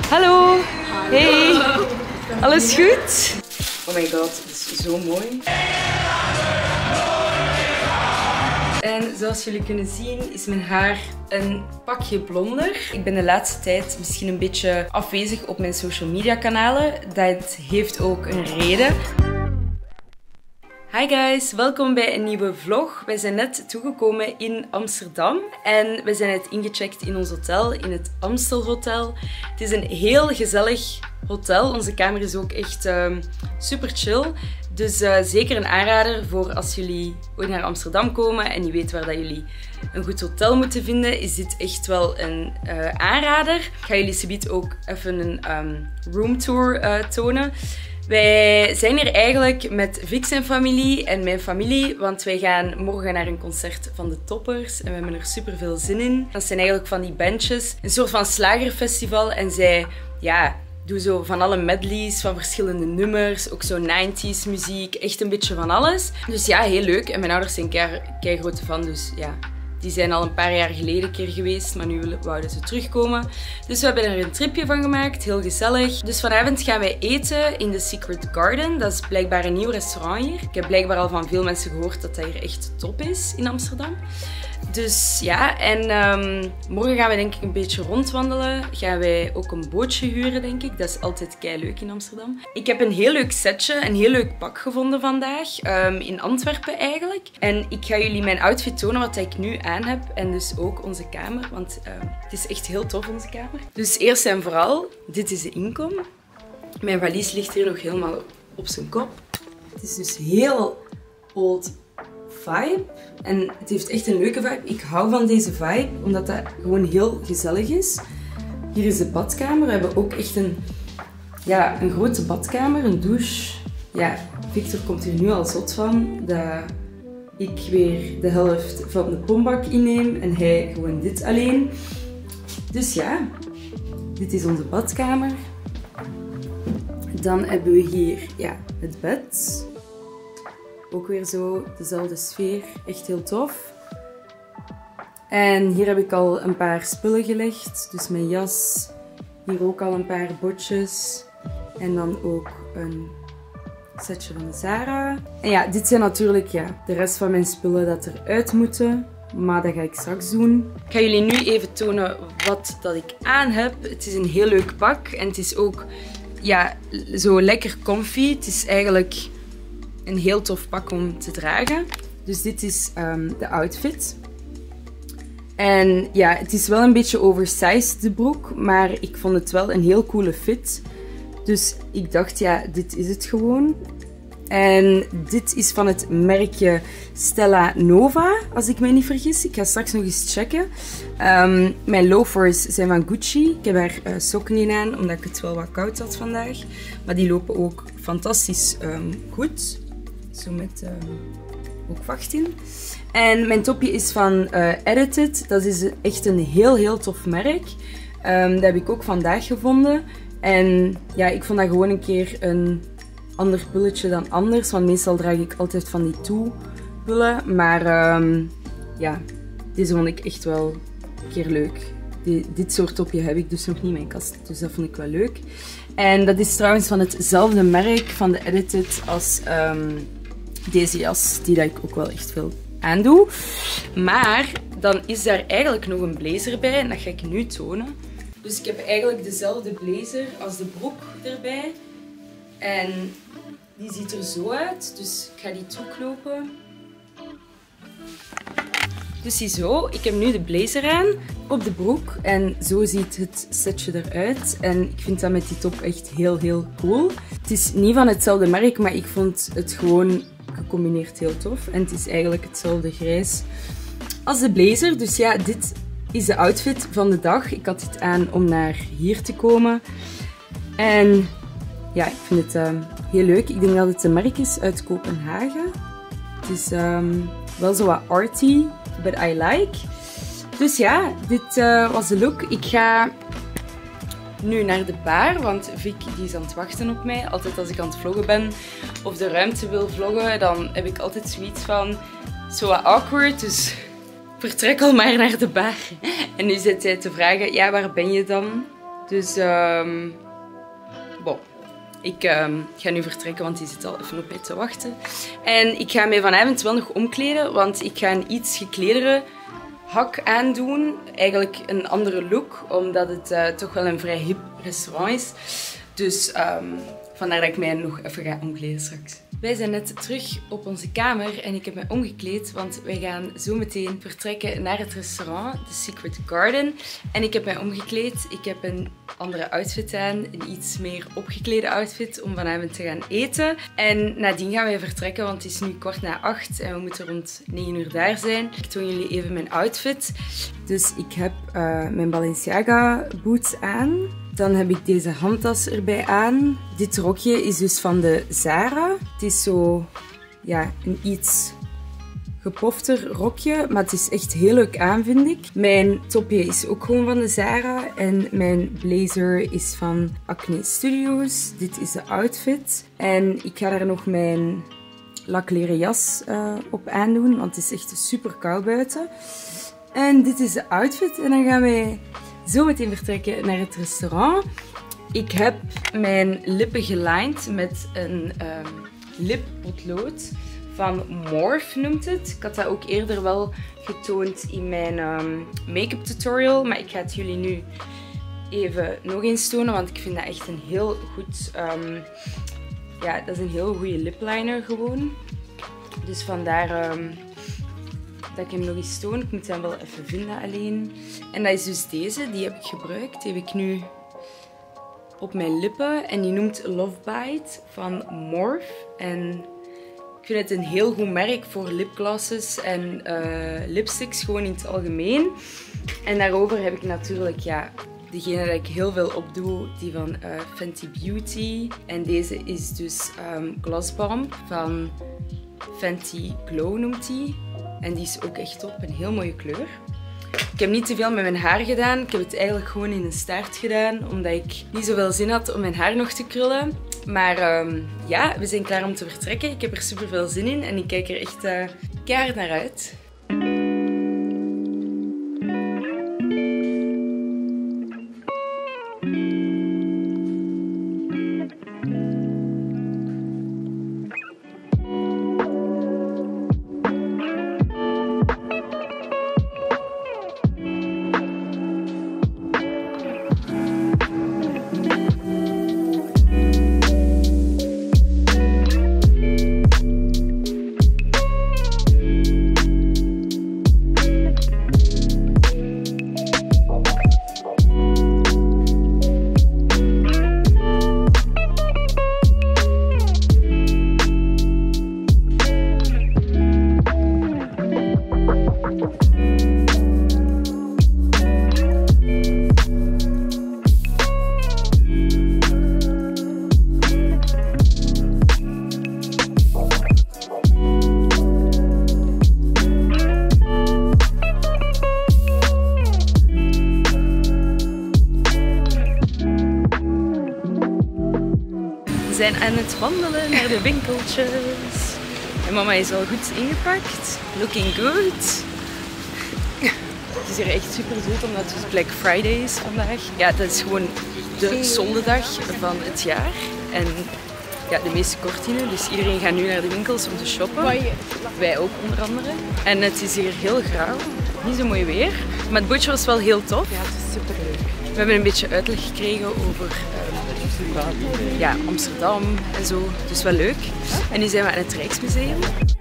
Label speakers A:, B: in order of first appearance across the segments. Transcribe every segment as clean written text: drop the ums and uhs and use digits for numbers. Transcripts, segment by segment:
A: Hallo. Hey. Alles goed? Oh my god, het is zo mooi. En zoals jullie kunnen zien is mijn haar een pakje blonder. Ik ben de laatste tijd misschien een beetje afwezig op mijn social media kanalen. Dat heeft ook een reden. Hi guys, welkom bij een nieuwe vlog. Wij zijn net toegekomen in Amsterdam en we zijn net ingecheckt in ons hotel, in het Amstel Hotel. Het is een heel gezellig hotel. Onze kamer is ook echt super chill. Dus zeker een aanrader voor als jullie ooit naar Amsterdam komen en niet weten waar dat jullie een goed hotel moeten vinden, is dit echt wel een aanrader. Ik ga jullie subiet ook even een roomtour tonen. Wij zijn hier eigenlijk met Vix en familie en mijn familie, want wij gaan morgen naar een concert van de Toppers en we hebben er super veel zin in. Dat zijn eigenlijk van die bandjes, een soort van slagerfestival en zij, doen zo van alle medleys van verschillende nummers, ook zo 90s muziek, echt een beetje van alles. Dus ja, heel leuk en mijn ouders zijn keigrote fan, dus ja. Die zijn al een paar jaar geleden een keer geweest, maar nu wouden ze terugkomen. Dus we hebben er een tripje van gemaakt, heel gezellig. Dus vanavond gaan wij eten in The Secret Garden. Dat is blijkbaar een nieuw restaurant hier. Ik heb blijkbaar al van veel mensen gehoord dat dat hier echt top is in Amsterdam. Dus ja, en morgen gaan we denk ik een beetje rondwandelen. Gaan wij ook een bootje huren, denk ik. Dat is altijd keileuk in Amsterdam. Ik heb een heel leuk setje, een heel leuk pak gevonden vandaag. In Antwerpen eigenlijk. En ik ga jullie mijn outfit tonen wat ik nu aan heb. En dus ook onze kamer, want het is echt heel tof onze kamer. Dus eerst en vooral, dit is de inkom. Mijn valies ligt hier nog helemaal op zijn kop. Het is dus heel old vibe. En het heeft echt een leuke vibe. Ik hou van deze vibe, omdat dat gewoon heel gezellig is. Hier is de badkamer. We hebben ook echt een grote badkamer, een douche. Ja, Victor komt hier nu al zot van. Dat ik weer de helft van de pombak inneem en hij gewoon dit alleen. Dus ja, dit is onze badkamer. Dan hebben we hier het bed. Ook weer zo dezelfde sfeer, echt heel tof. En hier heb ik al een paar spullen gelegd. Dus mijn jas, hier ook al een paar botjes. En dan ook een setje van de Zara. En ja, dit zijn natuurlijk de rest van mijn spullen dat eruit moeten. Maar dat ga ik straks doen. Ik ga jullie nu even tonen wat dat ik aan heb. Het is een heel leuk pak. En het is ook zo lekker comfy. Het is eigenlijk een heel tof pak om te dragen. Dus dit is de outfit. En ja, het is wel een beetje oversized de broek. Maar ik vond het wel een heel coole fit. Dus ik dacht, dit is het gewoon. En dit is van het merkje Stella Nova, als ik mij niet vergis. Ik ga straks nog eens checken. Mijn loafers zijn van Gucci. Ik heb daar sokken in aan, omdat ik het wel wat koud had vandaag. Maar die lopen ook fantastisch goed. Zo met ook vacht in. En mijn topje is van Edited. Dat is echt een heel tof merk. Dat heb ik ook vandaag gevonden. En ja, ik vond dat gewoon een keer een ander pulletje dan anders. Want meestal draag ik altijd van die toe-pullen. Maar deze vond ik echt wel een keer leuk. Dit soort topje heb ik dus nog niet in mijn kast. Dus dat vond ik wel leuk. En dat is trouwens van hetzelfde merk van de Edited als deze jas. Die dat ik ook wel echt veel aandoe. Maar dan is daar eigenlijk nog een blazer bij. En dat ga ik nu tonen. Dus ik heb eigenlijk dezelfde blazer als de broek erbij. En die ziet er zo uit. Dus ik ga die toeknopen. Dus ziezo, ik heb nu de blazer aan op de broek. En zo ziet het setje eruit. En ik vind dat met die top echt heel cool. Het is niet van hetzelfde merk, maar ik vond het gewoon gecombineerd heel tof. En het is eigenlijk hetzelfde grijs als de blazer. Dus ja, dit is de outfit van de dag. Ik had dit aan om naar hier te komen. En ja, ik vind het heel leuk. Ik denk dat het een merk is uit Kopenhagen. Het is wel zo wat arty, but I like. Dus ja, dit was de look. Ik ga nu naar de bar, want Vic die is aan het wachten op mij. Altijd als ik aan het vloggen ben of de ruimte wil vloggen, dan heb ik altijd zoiets van zo wat awkward. Dus vertrek al maar naar de bar. En nu zit hij te vragen, ja, waar ben je dan? Dus, bon. Ik ga nu vertrekken, want die zit al even op mij te wachten. En ik ga mij vanavond wel nog omkleden, want ik ga een iets gekledere hak aandoen. Eigenlijk een andere look, omdat het toch wel een vrij hip restaurant is. Dus vandaar dat ik mij nog even ga omkleden straks. Wij zijn net terug op onze kamer en ik heb mij omgekleed, want wij gaan zo meteen vertrekken naar het restaurant, The Secret Garden. En ik heb mij omgekleed. Ik heb een andere outfit aan, een iets meer opgeklede outfit om vanavond te gaan eten. En nadien gaan wij vertrekken, want het is nu 7:15 en we moeten rond 9 uur daar zijn. Ik toon jullie even mijn outfit. Dus ik heb mijn Balenciaga boots aan. Dan heb ik deze handtas erbij aan. Dit rokje is dus van de Zara. Het is zo, ja, een iets gepofter rokje, maar het is echt heel leuk aan, vind ik. Mijn topje is ook gewoon van de Zara en mijn blazer is van Acne Studios. Dit is de outfit. En ik ga daar nog mijn lakleren jas op aandoen, want het is echt super koud buiten. En dit is de outfit en dan gaan wij zo meteen vertrekken naar het restaurant. Ik heb mijn lippen gelined met een lippotlood van Morphe noemt het. Ik had dat ook eerder wel getoond in mijn make-up tutorial, maar ik ga het jullie nu even nog eens tonen, want ik vind dat echt een heel goed, ja, dat is een heel goede lipliner gewoon. Dus vandaar dat ik hem nog eens toon. Ik moet hem wel even vinden alleen. En dat is dus deze, die heb ik gebruikt. Die heb ik nu op mijn lippen. En die noemt Love Bite van Morphe. En ik vind het een heel goed merk voor lipglosses en lipsticks, gewoon in het algemeen. En daarover heb ik natuurlijk, ja, degene dat ik heel veel op doe, die van Fenty Beauty. En deze is dus Gloss Bomb van Fenty Glow noemt die. En die is ook echt top, een heel mooie kleur. Ik heb niet te veel met mijn haar gedaan. Ik heb het eigenlijk gewoon in een staart gedaan, omdat ik niet zoveel zin had om mijn haar nog te krullen. Maar ja, we zijn klaar om te vertrekken. Ik heb er super veel zin in en ik kijk er echt keihard naar uit. We zijn aan het wandelen naar de winkeltjes. En mama is al goed ingepakt. Looking good. Het is hier echt super zoet omdat het dus Black Friday is vandaag. Ja, dat is gewoon de zondag van het jaar. En ja, de meeste kortingen. Dus iedereen gaat nu naar de winkels om te shoppen. Wij ook onder andere. En het is hier heel grauw. Niet zo mooi weer. Maar het bootje was wel heel tof.
B: Ja, het is super leuk.
A: We hebben een beetje uitleg gekregen over ja, Amsterdam en zo. Dus wel leuk. En nu zijn we aan het Rijksmuseum.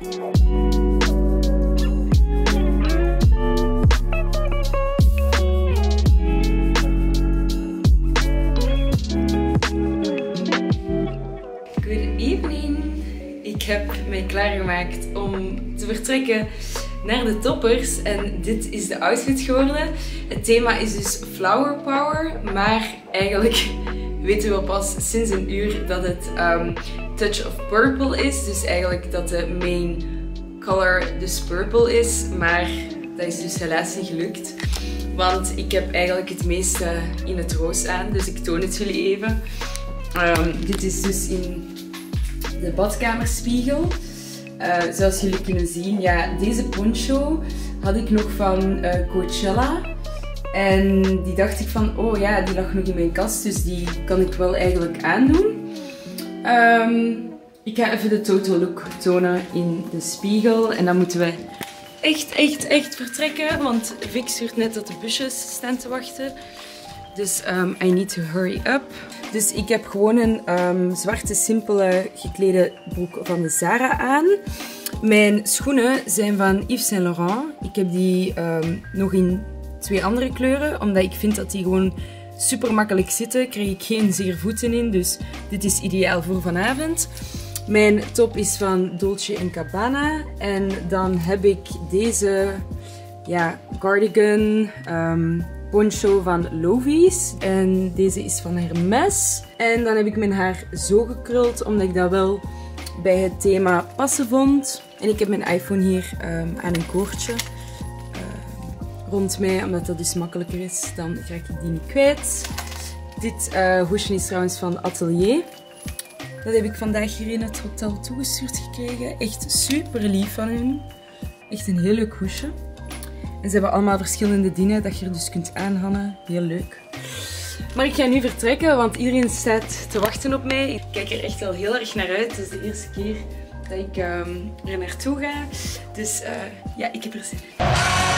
A: Good evening. Ik heb mij klaargemaakt om te vertrekken naar de toppers en dit is de outfit geworden. Het thema is dus Flower Power, maar eigenlijk weten we pas sinds een uur dat het Touch of Purple is. Dus eigenlijk dat de main color dus purple is, maar dat is dus helaas niet gelukt. Want ik heb eigenlijk het meeste in het roos aan, dus ik toon het jullie even. Dit is dus in de badkamerspiegel. Zoals jullie kunnen zien, ja, deze poncho had ik nog van Coachella. En die dacht ik van, oh ja, die lag nog in mijn kast, dus die kan ik wel eigenlijk aandoen. Ik ga even de total look tonen in de spiegel. En dan moeten we echt vertrekken, want Vic stuurt net dat de busjes staan te wachten. Dus I need to hurry up. Dus ik heb gewoon een zwarte, simpele geklede broek van de Zara aan. Mijn schoenen zijn van Yves Saint Laurent. Ik heb die nog in 2 andere kleuren, omdat ik vind dat die gewoon super makkelijk zitten. Krijg ik geen zeer voeten in, dus dit is ideaal voor vanavond. Mijn top is van Dolce & Gabbana. En dan heb ik deze cardigan poncho van Lovies. En deze is van Hermes. En dan heb ik mijn haar zo gekruld, omdat ik dat wel bij het thema passen vond. En ik heb mijn iPhone hier aan een koordje rond mij, omdat dat dus makkelijker is. Dan raak ik die niet kwijt. Dit hoesje is trouwens van Atelier. Dat heb ik vandaag hier in het hotel toegestuurd gekregen. Echt super lief van hun. Echt een heel leuk hoesje. En ze hebben allemaal verschillende dingen dat je er dus kunt aanhangen. Heel leuk. Maar ik ga nu vertrekken, want iedereen staat te wachten op mij. Ik kijk er echt wel heel erg naar uit. Het is de eerste keer dat ik er naartoe ga. Dus ja, ik heb er zin in.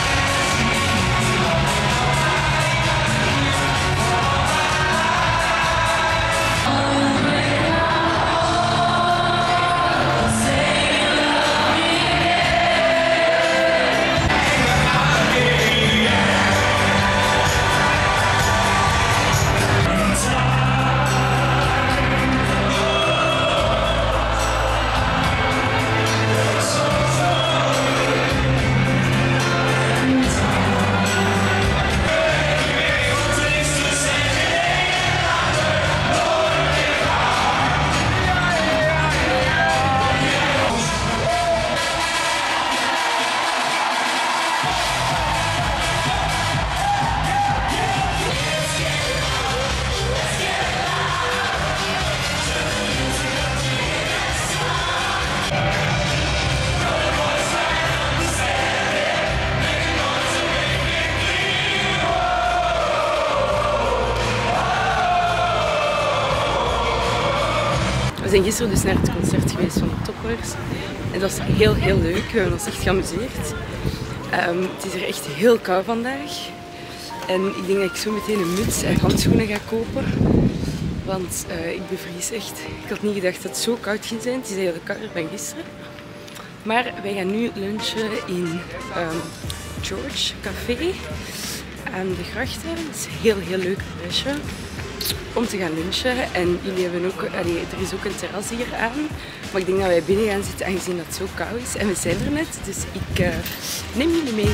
A: We zijn gisteren dus naar het concert geweest van de Toppers. En dat was heel leuk. We hebben ons echt geamuseerd. Het is er echt heel koud vandaag. En ik denk dat ik zo meteen een muts en handschoenen ga kopen. Want ik bevries echt. Ik had niet gedacht dat het zo koud ging zijn. Het is eigenlijk kouder dan gisteren. Maar wij gaan nu lunchen in George Café aan de grachten. Het is een heel leuk adresje om te gaan lunchen. En jullie hebben ook, er is ook een terras hier aan. Maar ik denk dat wij binnen gaan zitten aangezien dat het zo koud is. En we zijn er net, dus ik neem jullie mee.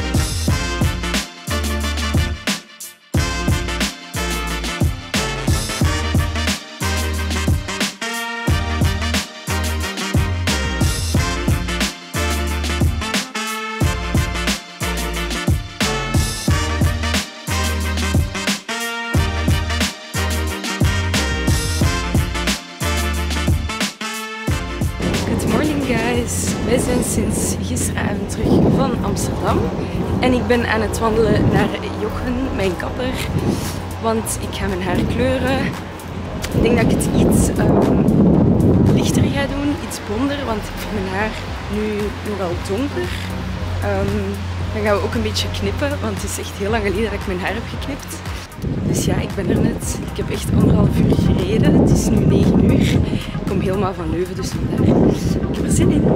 A: Wij zijn sinds gisteravond terug van Amsterdam en ik ben aan het wandelen naar Jochen, mijn kapper, want ik ga mijn haar kleuren. Ik denk dat ik het iets lichter ga doen, iets blonder, want ik vind mijn haar nu nogal donker. Dan gaan we ook een beetje knippen, want het is echt heel lang geleden dat ik mijn haar heb geknipt. Dus ja, ik ben er net. Ik heb echt 1,5 uur gereden. Het is nu 9 uur. Ik kom helemaal van Leuven, dus vandaar. Ik heb er zin in.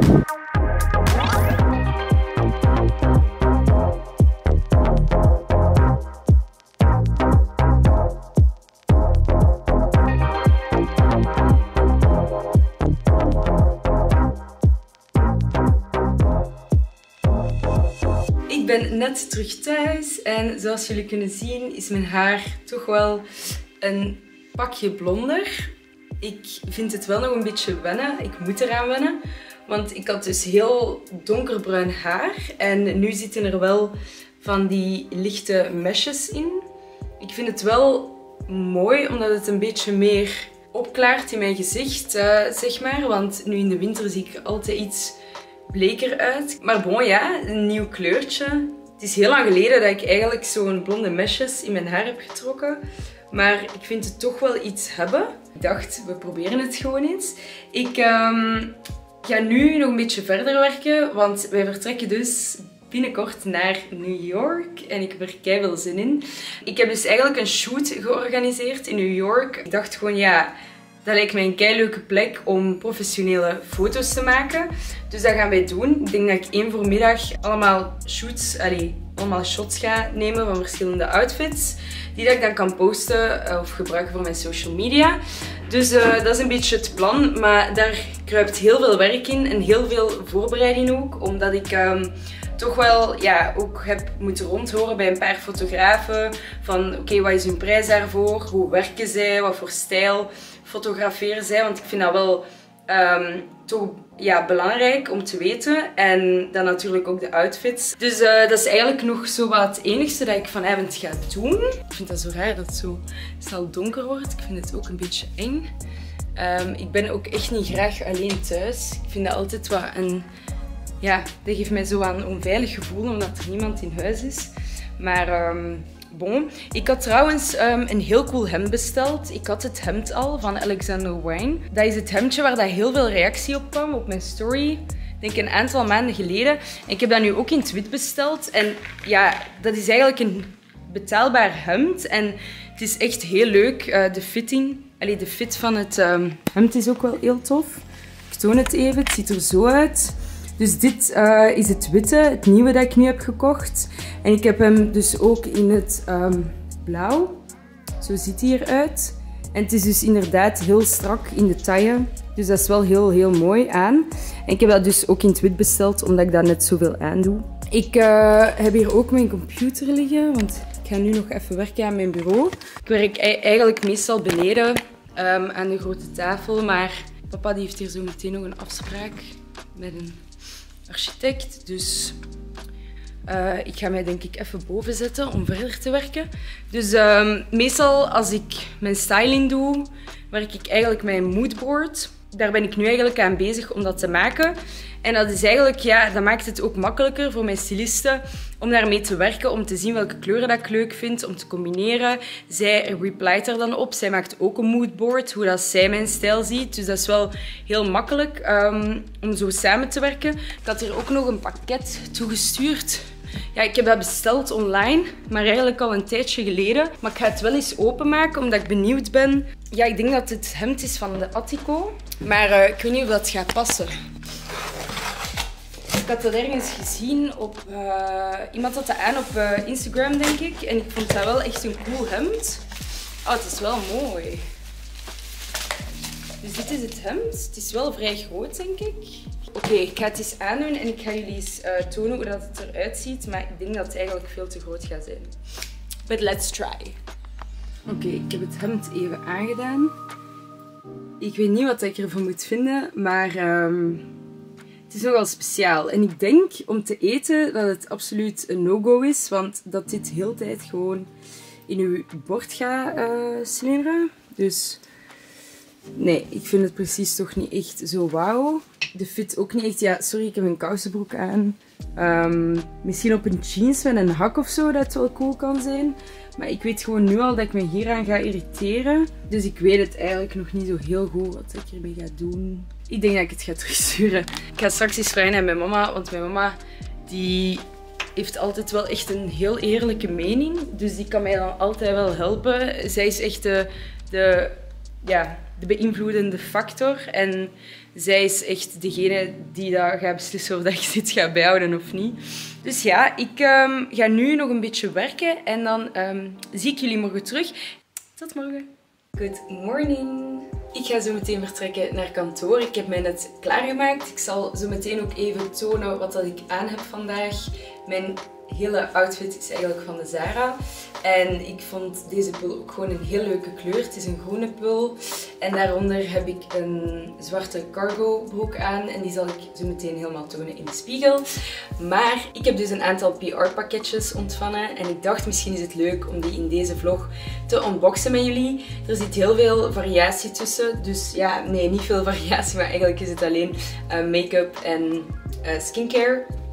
A: Ik ben net terug thuis en zoals jullie kunnen zien is mijn haar toch wel een pakje blonder. Ik vind het wel nog een beetje wennen. Ik moet eraan wennen, want ik had dus heel donkerbruin haar en nu zitten er wel van die lichte meshes in. Ik vind het wel mooi omdat het een beetje meer opklaart in mijn gezicht, zeg maar, want nu in de winter zie ik altijd iets bleker uit. Maar bon ja, een nieuw kleurtje. Het is heel lang geleden dat ik eigenlijk zo'n blonde mesjes in mijn haar heb getrokken. Maar ik vind het toch wel iets hebben. Ik dacht, we proberen het gewoon eens. Ik ga nu nog een beetje verder werken, want wij vertrekken dus binnenkort naar New York en ik heb er keiveel zin in. Ik heb dus eigenlijk een shoot georganiseerd in New York. Ik dacht gewoon, ja, dat lijkt mij een keileuke plek om professionele foto's te maken. Dus dat gaan wij doen. Ik denk dat ik één voormiddag allemaal shots ga nemen van verschillende outfits. Die dat ik dan kan posten of gebruiken voor mijn social media. Dus dat is een beetje het plan. Maar daar kruipt heel veel werk in en heel veel voorbereiding ook. Omdat ik toch wel ook heb moeten rondhoren bij een paar fotografen. Van oké, wat is hun prijs daarvoor? Hoe werken zij? Wat voor stijl fotograferen zij? Want ik vind dat wel toch belangrijk om te weten. En dan natuurlijk ook de outfits. Dus dat is eigenlijk nog zo wat het enigste dat ik vanavond ga doen. Ik vind dat zo raar dat het zo snel donker wordt. Ik vind het ook een beetje eng. Ik ben ook echt niet graag alleen thuis. Ik vind dat altijd wat een... Ja, dat geeft mij zo een onveilig gevoel omdat er niemand in huis is. Maar bon. Ik had trouwens een heel cool hemd besteld. Ik had het hemd al van Alexander Wang. Dat is het hemdje waar dat heel veel reactie op kwam op mijn story. Ik denk een aantal maanden geleden. En ik heb dat nu ook in het wit besteld. En ja, dat is eigenlijk een betaalbaar hemd. En het is echt heel leuk. De fitting, de fit van het hemd is ook wel heel tof. Ik toon het even. Het ziet er zo uit. Dus dit is het witte, het nieuwe dat ik nu heb gekocht. En ik heb hem dus ook in het blauw. Zo ziet hij eruit. En het is dus inderdaad heel strak in de taille. Dus dat is wel heel, heel mooi aan. En ik heb dat dus ook in het wit besteld, omdat ik dat net zoveel aandoe. Ik heb hier ook mijn computer liggen, want ik ga nu nog even werken aan mijn bureau. Ik werk eigenlijk meestal beneden aan de grote tafel. Maar papa die heeft hier zo meteen nog een afspraak met een architect, dus ik ga mij denk ik even boven zetten om verder te werken. Dus meestal als ik mijn styling doe, werk ik eigenlijk met een moodboard. Daar ben ik nu eigenlijk aan bezig om dat te maken. En dat is eigenlijk, dat maakt het ook makkelijker voor mijn stylisten om daarmee te werken, om te zien welke kleuren dat ik leuk vind, om te combineren. Zij replyt er dan op. Zij maakt ook een moodboard, hoe dat zij mijn stijl ziet. Dus dat is wel heel makkelijk om zo samen te werken. Ik had hier ook nog een pakket toegestuurd. Ja, ik heb dat besteld online, maar eigenlijk al een tijdje geleden. Maar ik ga het wel eens openmaken, omdat ik benieuwd ben. Ja, ik denk dat het hemd is van de Attico, maar ik weet niet of dat gaat passen. Ik had dat ergens gezien op... iemand had dat aan op Instagram, denk ik. En ik vond dat wel echt een cool hemd. Oh, het is wel mooi. Dus dit is het hemd. Het is wel vrij groot, denk ik. Oké, ik ga het eens aandoen en ik ga jullie eens tonen hoe dat het eruit ziet. Maar ik denk dat het eigenlijk veel te groot gaat zijn. But let's try. Oké, ik heb het hemd even aangedaan. Ik weet niet wat ik ervan moet vinden, maar het is nogal speciaal. En ik denk om te eten dat het absoluut een no-go is, want dat dit heel de tijd gewoon in uw bord gaat slingeren. Dus nee, ik vind het precies toch niet echt zo wauw. De fit ook niet echt. Ja, sorry, ik heb een kousenbroek aan. Misschien op een jeans met een hak of zo, dat het wel cool kan zijn. Maar ik weet gewoon nu al dat ik me hieraan ga irriteren. Dus ik weet het eigenlijk nog niet zo heel goed wat ik hiermee ga doen. Ik denk dat ik het ga terugsturen. Ik ga straks eens vragen aan mijn mama, want mijn mama die heeft altijd wel echt een heel eerlijke mening. Dus die kan mij dan altijd wel helpen. Zij is echt de beïnvloedende factor. En zij is echt degene die dat gaat beslissen of dat je dit gaat bijhouden of niet. Dus ja, ik ga nu nog een beetje werken en dan zie ik jullie morgen terug. Tot morgen. Good morning. Ik ga zo meteen vertrekken naar kantoor. Ik heb mij net klaargemaakt. Ik zal zo meteen ook even tonen wat dat ik aan heb vandaag. Mijn hele outfit is eigenlijk van de Zara. En ik vond deze pul ook gewoon een heel leuke kleur. Het is een groene pul. En daaronder heb ik een zwarte cargo broek aan. En die zal ik zo meteen helemaal tonen in de spiegel. Maar ik heb dus een aantal PR pakketjes ontvangen. En ik dacht misschien is het leuk om die in deze vlog te unboxen met jullie. Er zit heel veel variatie tussen. Dus ja, nee, niet veel variatie. Maar eigenlijk is het alleen make-up en skincare.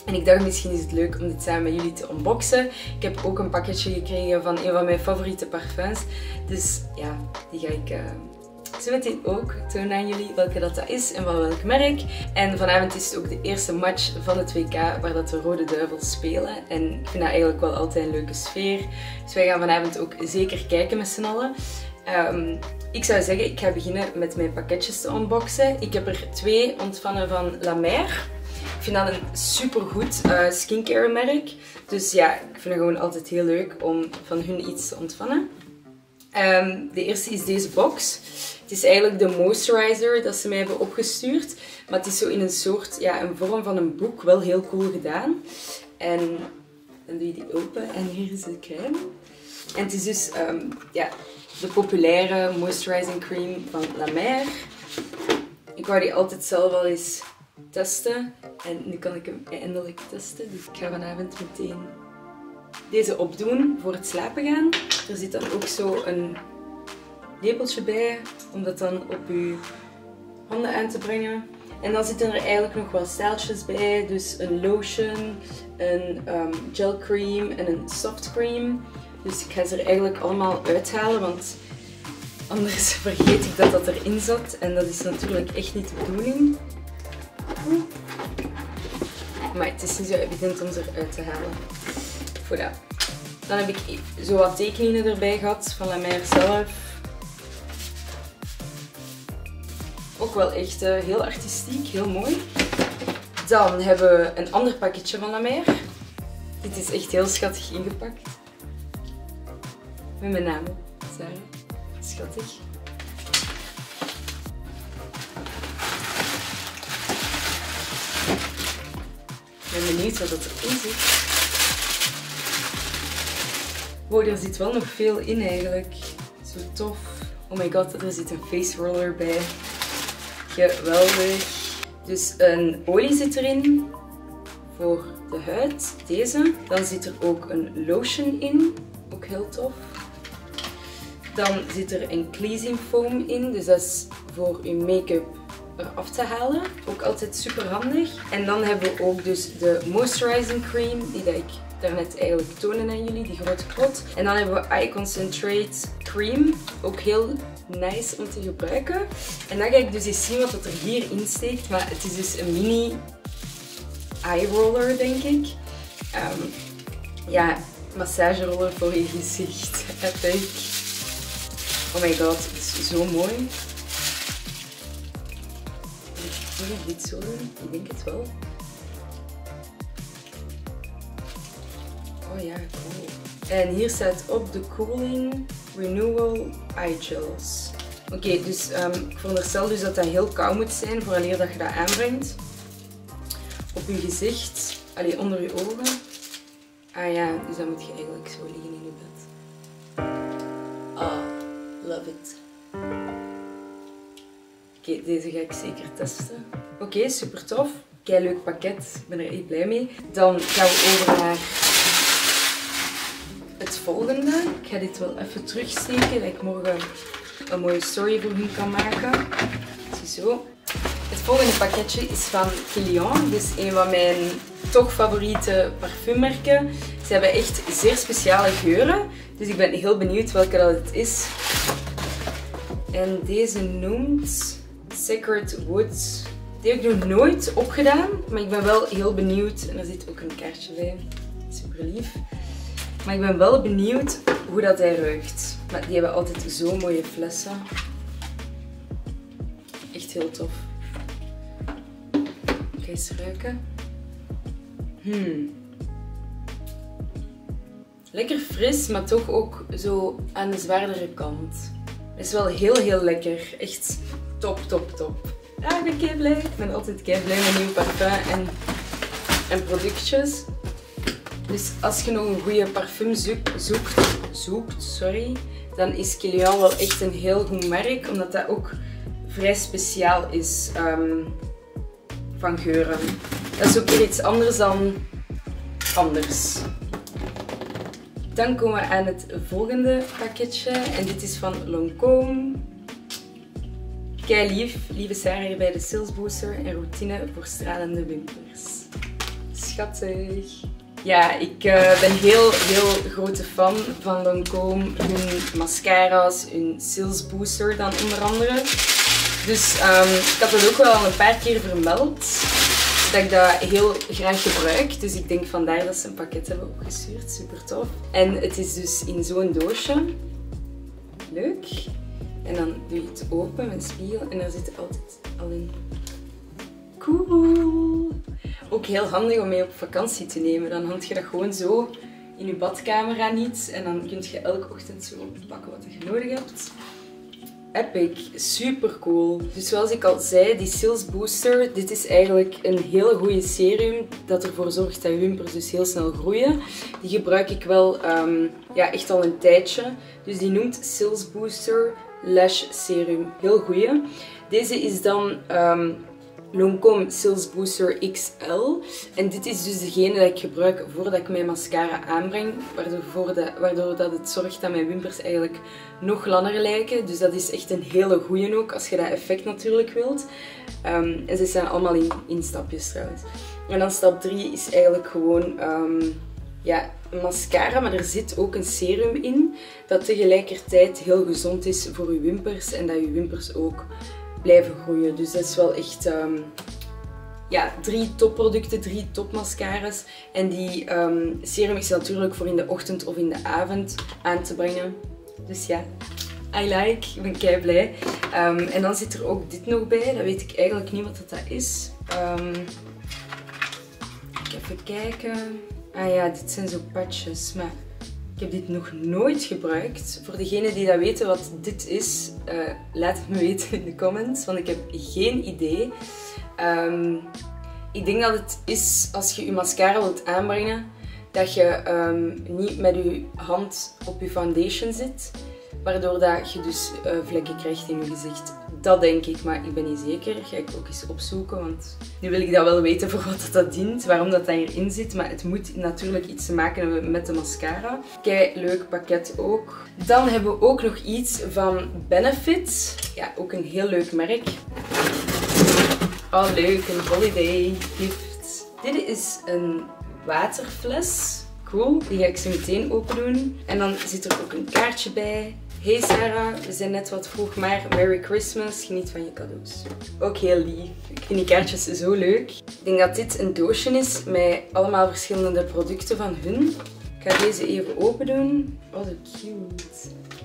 A: En ik dacht, misschien is het leuk om dit samen met jullie te unboxen. Ik heb ook een pakketje gekregen van een van mijn favoriete parfums. Dus ja, die ga ik zo meteen ook tonen aan jullie welke dat is en van welk merk. En vanavond is het ook de eerste match van het WK waar dat de Rode Duivels spelen. En ik vind dat eigenlijk wel altijd een leuke sfeer. Dus wij gaan vanavond ook zeker kijken met z'n allen. Ik zou zeggen, ik ga beginnen met mijn pakketjes te unboxen. Ik heb er 2 ontvangen van La Mer. Ik vind dat een supergoed skincare merk. Dus ja, ik vind het gewoon altijd heel leuk om van hun iets te ontvangen. De eerste is deze box. Het is eigenlijk de moisturizer dat ze mij hebben opgestuurd. Maar het is zo in een soort, ja, een vorm van een boek. Wel heel cool gedaan. En dan doe je die open en hier is de crème. En het is dus ja, de populaire moisturizing cream van La Mer. Ik wou die altijd zelf wel eens testen. En nu kan ik hem eindelijk testen. Dus ik ga vanavond meteen deze opdoen voor het slapen gaan. Er zit dan ook zo een lepeltje bij, om dat dan op je handen aan te brengen. En dan zitten er eigenlijk nog wel stijltjes bij. Dus een lotion, een gel cream en een soft cream. Dus ik ga ze er eigenlijk allemaal uithalen, want anders vergeet ik dat dat erin zat. En dat is natuurlijk echt niet de bedoeling. Maar het is niet zo evident om ze eruit te halen. Voilà. Dan heb ik zo wat tekeningen erbij gehad van La Mer zelf. Ook wel echt heel artistiek, heel mooi. Dan hebben we een ander pakketje van La Mer. Dit is echt heel schattig ingepakt. Met mijn naam op. Sarah. Schattig. Ik ben benieuwd wat erin zit. Wow, er zit wel nog veel in eigenlijk. Zo tof. Oh my god, er zit een face roller bij. Geweldig. Dus een olie zit erin. Voor de huid. Deze. Dan zit er ook een lotion in. Ook heel tof. Dan zit er een cleansing foam in. Dus dat is voor je make-up eraf te halen. Ook altijd super handig. En dan hebben we ook dus de moisturizing cream. Die dat ik daarnet eigenlijk tonen aan jullie. Die grote pot. En dan hebben we Eye Concentrate Cream. Ook heel nice om te gebruiken. En dan ga ik dus eens zien wat er hierin steekt. Maar het is dus een mini eye roller, denk ik. Ja, massageroller voor je gezicht. Epic. Oh my god, het is zo mooi. Moet ik dit zo doen? Ik denk het wel. Oh ja, cool. En hier staat op de Cooling Renewal Eye Gels. Oké, dus ik veronderstel dus dat dat heel koud moet zijn vooraleer dat je dat aanbrengt. Op je gezicht, allee, onder je ogen. Ah ja, dus dan moet je eigenlijk zo liggen in je bed. Ah, love it. Oké, deze ga ik zeker testen. Oké, super tof. Kei leuk pakket, ik ben er echt blij mee. Dan gaan we over naar het volgende. Ik ga dit wel even terugsteken, dat ik morgen een mooie story voor hun kan maken. Ziezo. Het volgende pakketje is van Kilian. Dit is een van mijn toch favoriete parfummerken. Ze hebben echt zeer speciale geuren. Dus ik ben heel benieuwd welke dat het is. En deze noemt Sacred Woods. Die heb ik nog nooit opgedaan, maar ik ben wel heel benieuwd. En er zit ook een kaartje bij. Super lief. Maar ik ben wel benieuwd hoe dat hij ruikt. Maar die hebben altijd zo mooie flessen. Echt heel tof. Ik ga eens ruiken. Lekker fris, maar toch ook zo aan de zwaardere kant. Het is wel heel lekker. Echt top, top, top. Ja, ik ben kei blij. Ik ben altijd kei blij met nieuwe parfum en productjes. Dus als je nog een goede parfum zoekt, dan is Kilian wel echt een heel goed merk. Omdat dat ook vrij speciaal is van geuren. Dat is ook weer iets anders dan anders. Dan komen we aan het volgende pakketje. En dit is van Lancôme. Kei lief. Lieve Sarah hier bij de Sales Booster en routine voor stralende wimpers. schattig. Ja, ik ben heel grote fan van Lancôme. Hun mascara's, hun Cils Booster dan onder andere. Dus ik had het ook wel al een paar keer vermeld. Dat ik dat heel graag gebruik. Dus ik denk vandaar dat ze een pakket hebben opgestuurd. Super tof. En het is dus in zo'n doosje. Leuk. En dan doe je het open met een spiegel. En daar zit altijd al in. Cool. Ook heel handig om mee op vakantie te nemen. Dan hangt je dat gewoon zo in je badkamer aan iets. En dan kun je elke ochtend zo pakken wat je nodig hebt. Epic, super cool. Dus zoals ik al zei, die Cils Booster, dit is eigenlijk een hele goede serum dat ervoor zorgt dat je wimpers dus heel snel groeien. Die gebruik ik wel ja, echt al een tijdje. Dus die noemt Cils Booster Lash Serum. Heel goeie. Deze is dan Lancôme Cils Booster XL. En dit is dus degene dat ik gebruik voordat ik mijn mascara aanbreng. Waardoor dat het zorgt dat mijn wimpers eigenlijk nog langer lijken. Dus dat is echt een hele goeie ook, als je dat effect natuurlijk wilt. En ze zijn allemaal in stapjes trouwens. En dan stap 3 is eigenlijk gewoon ja, een mascara, maar er zit ook een serum in. Dat tegelijkertijd heel gezond is voor je wimpers. En dat je wimpers ook blijven groeien. Dus dat is wel echt ja, 3 topproducten, 3 topmascara's. En die serum is natuurlijk voor in de ochtend of in de avond aan te brengen. Dus ja, I like. Ik ben kei blij. En dan zit er ook dit nog bij. Dat weet ik eigenlijk niet wat dat is. Even kijken. Ah ja, dit zijn zo patches. Maar ik heb dit nog nooit gebruikt. Voor degenen die dat weten wat dit is, laat het me weten in de comments. Want ik heb geen idee. Ik denk dat het is als je je mascara wilt aanbrengen. Dat je niet met je hand op je foundation zit. Waardoor dat je dus vlekken krijgt in je gezicht. Dat denk ik, maar ik ben niet zeker. Ga ik ook eens opzoeken, want nu wil ik dat wel weten voor wat dat dient. Waarom dat hierin zit. Maar het moet natuurlijk iets te maken hebben met de mascara. Kei leuk pakket ook. Dan hebben we ook nog iets van Benefit. Ja, ook een heel leuk merk. Oh leuk, een holiday gift. Dit is een waterfles. Cool, die ga ik zo meteen open doen. En dan zit er ook een kaartje bij. Hey Sarah, we zijn net wat vroeg, maar Merry Christmas, geniet van je cadeaus. Ook heel lief. Ik vind die kaartjes zo leuk. Ik denk dat dit een doosje is met allemaal verschillende producten van hun. Ik ga deze even open doen. Oh, zo cute.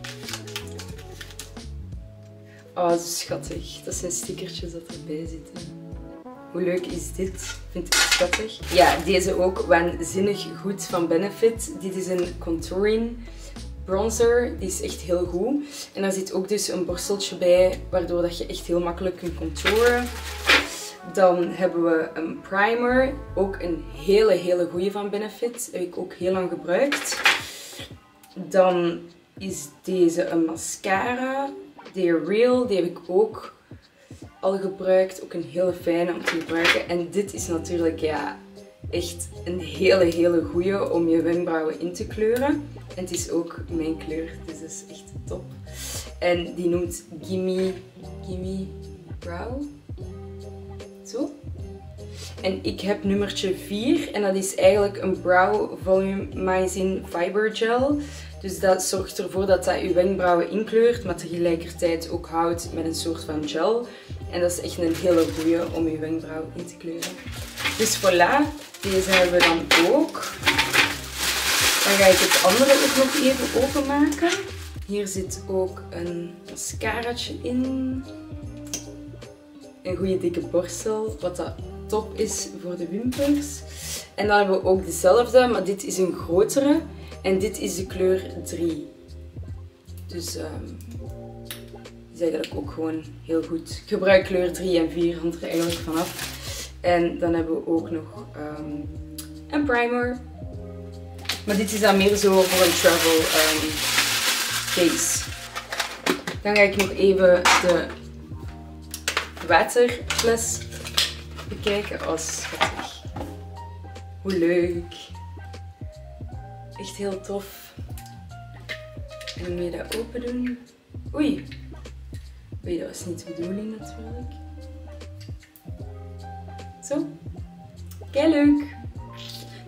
A: Oh, zo schattig. Dat zijn stickertjes dat erbij zitten. Hoe leuk is dit? Vind ik schattig. Ja, deze ook waanzinnig goed van Benefit. Dit is een contouring bronzer. Die is echt heel goed. En daar zit ook dus een borsteltje bij, waardoor dat je echt heel makkelijk kunt contouren. Dan hebben we een primer. Ook een hele goede van Benefit. Dat heb ik ook heel lang gebruikt. Dan is deze een mascara. The Real. Die heb ik ook al gebruikt. Ook een hele fijne om te gebruiken. En dit is natuurlijk ja, echt een hele goede om je wenkbrauwen in te kleuren. En het is ook mijn kleur, dus dat is echt top. En die noemt Gimme Brow. Zo. En ik heb nummertje 4 en dat is eigenlijk een Brow Volumizing Fiber Gel. Dus dat zorgt ervoor dat je wenkbrauwen inkleurt, maar tegelijkertijd ook houdt met een soort van gel. En dat is echt een hele goeie om je wenkbrauw in te kleuren. Dus voilà, deze hebben we dan ook. Dan ga ik het andere ook nog even openmaken. Hier zit ook een mascaraatje in. Een goede dikke borstel, wat dat top is voor de wimpers. En dan hebben we ook dezelfde, maar dit is een grotere. En dit is de kleur 3. Dus die is eigenlijk ook gewoon heel goed. Ik gebruik kleur 3 en 4, hangt er eigenlijk vanaf. En dan hebben we ook nog een primer. Maar dit is dan meer zo voor een travel case. Dan ga ik nog even de waterfles bekijken. Oh, schattig. Hoe leuk. Echt heel tof. En dan moet je dat open doen. Oei. Oei, dat was niet de bedoeling natuurlijk. Zo. Kei leuk.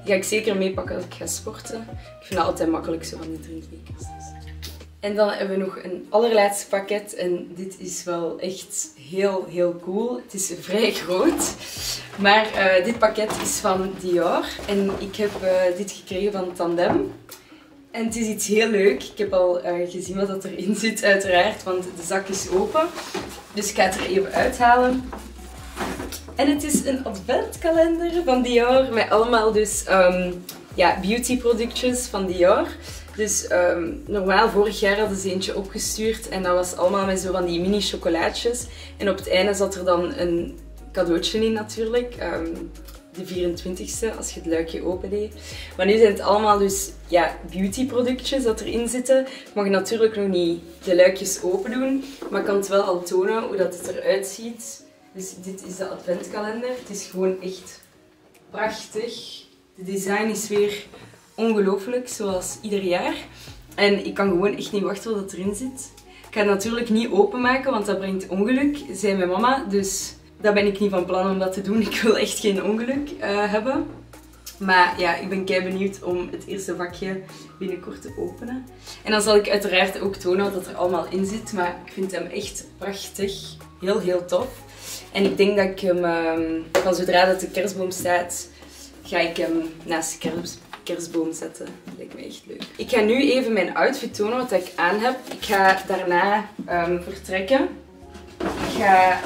A: ga ik zeker meepakken als ik ga sporten. Ik vind dat altijd makkelijk, zo van die drinkbekers. En dan hebben we nog een allerlaatste pakket. En dit is wel echt heel cool. Het is vrij groot. Maar dit pakket is van Dior. En ik heb dit gekregen van Tandem. En het is iets heel leuk. Ik heb al gezien wat erin zit, uiteraard. Want de zak is open. Dus ik ga het er even uithalen. En het is een adventkalender van Dior. Met allemaal dus beautyproductjes van Dior. Dus normaal, vorig jaar hadden ze eentje opgestuurd en dat was allemaal met zo van die mini chocolaatjes. En op het einde zat er dan een cadeautje in natuurlijk, de 24e als je het luikje open deed. Maar nu zijn het allemaal dus beautyproductjes dat erin zitten. Ik mag natuurlijk nog niet de luikjes open doen, maar ik kan het wel al tonen hoe dat het eruit ziet. Dus dit is de adventkalender. Het is gewoon echt prachtig. De design is weer ongelooflijk, zoals ieder jaar. En ik kan gewoon echt niet wachten wat erin zit. Ik ga het natuurlijk niet openmaken, want dat brengt ongeluk, zei mijn mama. Dus dat ben ik niet van plan om dat te doen. Ik wil echt geen ongeluk hebben. Maar ja, ik ben kei benieuwd om het eerste vakje binnenkort te openen. En dan zal ik uiteraard ook tonen wat er allemaal in zit. Maar ik vind hem echt prachtig. Heel tof. En ik denk dat ik hem, van zodra dat de kerstboom staat, ga ik hem naast de kerstboom zetten. Dat lijkt me echt leuk. Ik ga nu even mijn outfit tonen, wat ik aan heb. Ik ga daarna vertrekken. Ik ga,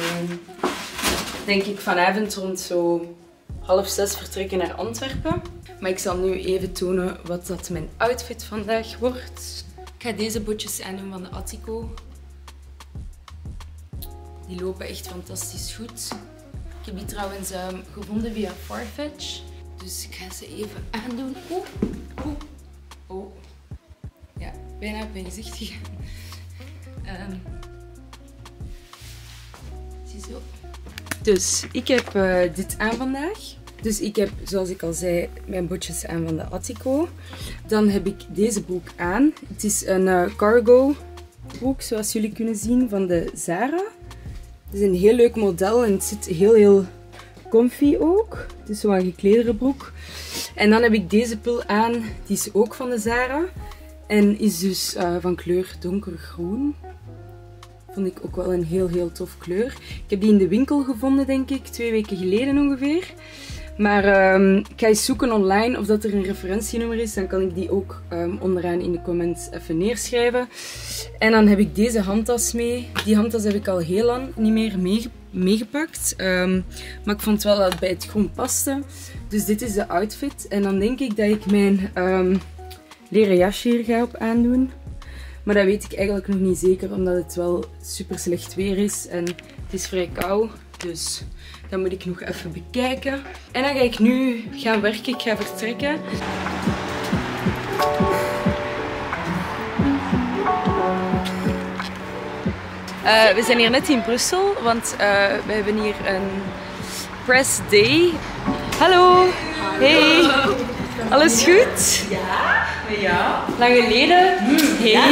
A: denk ik, vanavond rond zo 5:30 vertrekken naar Antwerpen. Maar ik zal nu even tonen wat dat mijn outfit vandaag wordt. Ik ga deze botjes aandoen van de Attico. Die lopen echt fantastisch goed. Ik heb die trouwens gevonden via Farfetch. Dus ik ga ze even aandoen. Oh. Ja, bijna op mijn gezicht gegaan. Ziezo. Dus ik heb dit aan vandaag. Dus ik heb, zoals ik al zei, mijn botjes aan van de Attico. Dan heb ik deze broek aan. Het is een cargo broek, zoals jullie kunnen zien, van de Zara. Het is een heel leuk model en het zit heel comfy ook. Het is zo'n geklederde broek. En dan heb ik deze pul aan. Die is ook van de Zara. En is dus van kleur donkergroen. Vond ik ook wel een heel tof kleur. Ik heb die in de winkel gevonden, denk ik, 2 weken geleden ongeveer. Maar ik ga eens zoeken online of dat er een referentienummer is. Dan kan ik die ook onderaan in de comments even neerschrijven. En dan heb ik deze handtas mee. Die handtas heb ik al heel lang niet meer meegepakt. Maar ik vond wel dat het bij het groen paste. Dus dit is de outfit. En dan denk ik dat ik mijn leren jasje hier ga op aandoen. Maar dat weet ik eigenlijk nog niet zeker, omdat het wel super slecht weer is. En het is vrij koud. Dus dat moet ik nog even bekijken. En dan ga ik nu gaan werken. Ik ga vertrekken. We zijn hier net in Brussel, want we hebben hier een press day. Hallo! Hey! Alles goed?
B: Ja.
A: Lang geleden? Hey! Ja.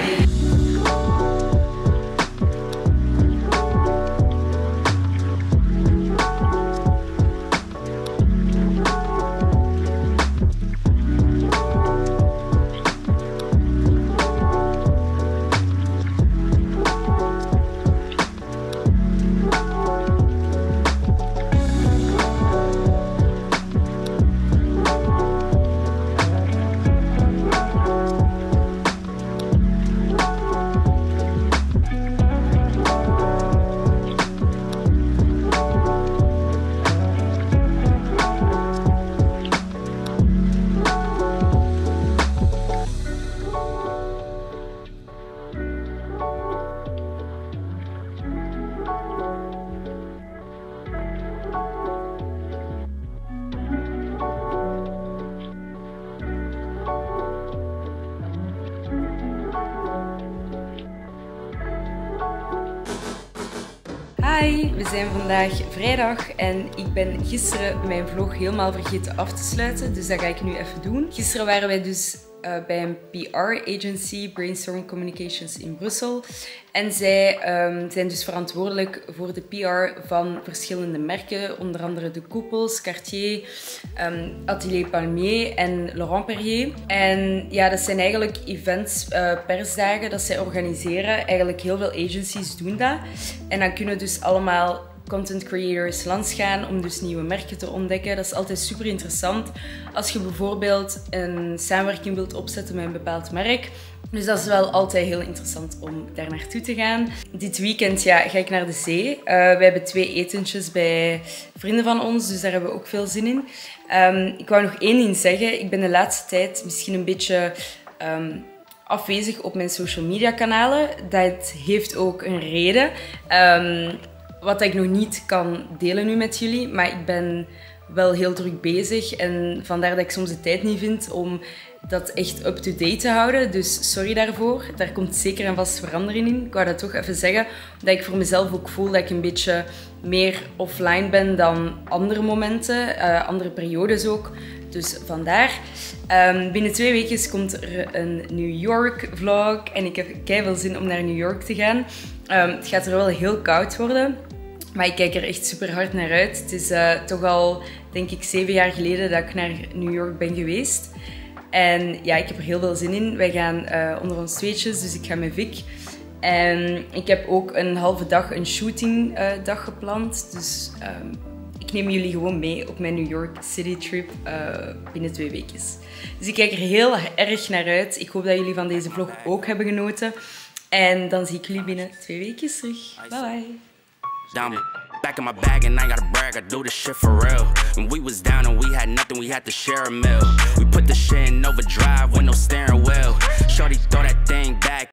A: Hi, we zijn vandaag vrijdag en ik ben gisteren mijn vlog helemaal vergeten af te sluiten, dus dat ga ik nu even doen. Gisteren waren wij dus bij een PR-agency, Brainstorm Communications in Brussel. En zij zijn dus verantwoordelijk voor de PR van verschillende merken, onder andere de Koepels, Cartier, Atelier Palmier en Laurent Perrier. En ja, dat zijn eigenlijk events, persdagen dat zij organiseren. Eigenlijk heel veel agencies doen dat. En dan kunnen dus allemaal content creators langsgaan om dus nieuwe merken te ontdekken. Dat is altijd super interessant als je bijvoorbeeld een samenwerking wilt opzetten met een bepaald merk. Dus dat is wel altijd heel interessant om daar naartoe te gaan. Dit weekend ga ik naar de zee. We hebben 2 etentjes bij vrienden van ons, dus daar hebben we ook veel zin in. Ik wou nog 1 ding zeggen. Ik ben de laatste tijd misschien een beetje afwezig op mijn social media kanalen. Dat heeft ook een reden. Wat ik nog niet kan delen nu met jullie, maar ik ben wel heel druk bezig en vandaar dat ik soms de tijd niet vind om dat echt up-to-date te houden. Dus sorry daarvoor. Daar komt zeker en vast verandering in. Ik wou dat toch even zeggen, dat ik voor mezelf ook voel dat ik een beetje meer offline ben dan andere momenten, andere periodes ook. Dus vandaar. Binnen 2 weken komt er een New York vlog en ik heb keiveel zin om naar New York te gaan. Het gaat er wel heel koud worden, maar ik kijk er echt super hard naar uit. Het is toch al, denk ik, 7 jaar geleden dat ik naar New York ben geweest. En ja, ik heb er heel veel zin in. Wij gaan onder ons tweetjes, dus ik ga met Vic. En ik heb ook een halve dag een shootingdag gepland. Dus ik neem jullie gewoon mee op mijn New York City trip binnen 2 weken. Dus ik kijk er heel erg naar uit. Ik hoop dat jullie van deze vlog ook hebben genoten. En dan zie ik jullie binnen 2 weken terug. Bye bye.
B: Diamond. Back in my bag and I gotta brag, I do this shit for real. When we was down and we had nothing, we had to share a meal. We put the shit in overdrive with no steering wheel. Shorty throw that thing back.